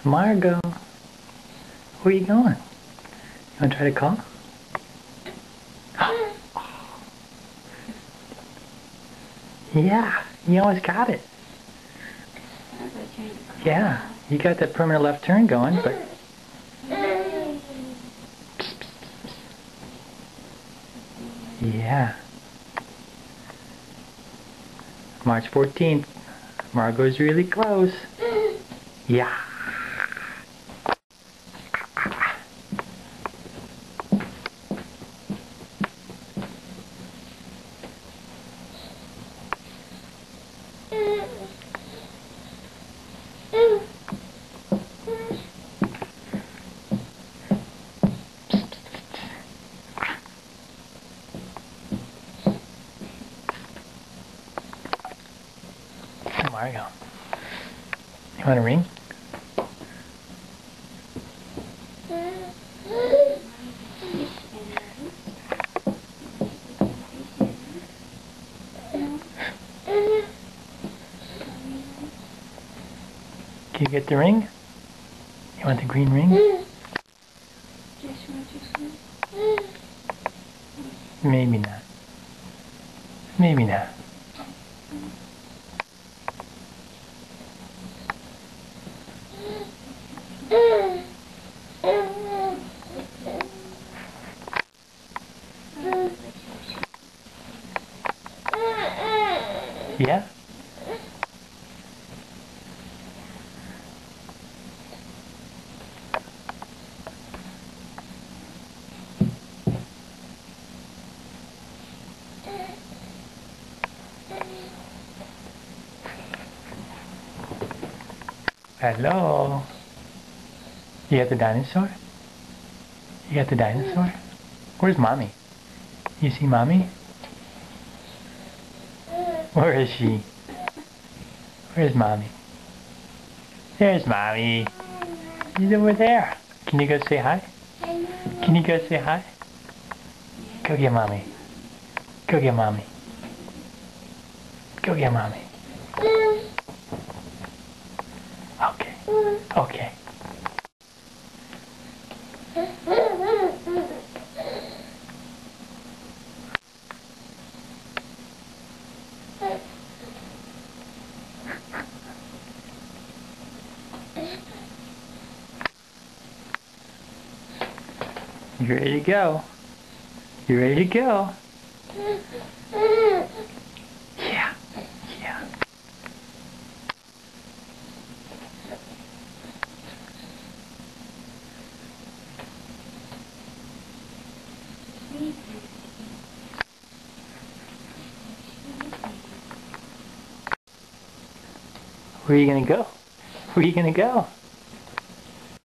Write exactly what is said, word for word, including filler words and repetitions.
Margot, where are you going? You want to try to call? Yeah, you almost got it. Yeah, you got that permanent left turn going, but... Yeah. March fourteenth. Margot's really close. Yeah. Mario, you want a ring? Can you get the ring? You want the green ring? Maybe not. Maybe not. Yeah? Hello? You got the dinosaur? You got the dinosaur? Where's Mommy? You see Mommy? Where is she? Where's Mommy? There's Mommy. She's over there. Can you go say hi? Can you go say hi? Go get Mommy. Go get Mommy. Go get Mommy. Okay. Okay. You ready to go? You ready to go? Yeah. Yeah. Where are you gonna go? Where are you gonna go?